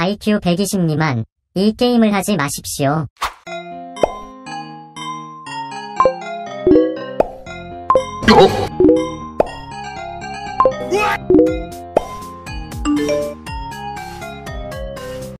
IQ 120 미만, 이 게임을 하지 마십시오. What?